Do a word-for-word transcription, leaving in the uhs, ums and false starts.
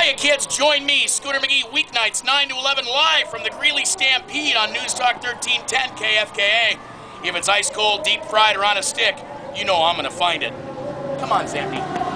Hiya, kids. Join me, Scooter McGee, weeknights, nine to eleven, live from the Greeley Stampede on NEWSTALK thirteen ten K F K A. If it's ice cold, deep fried, or on a stick, you know I'm going to find it. Come on, Zampy.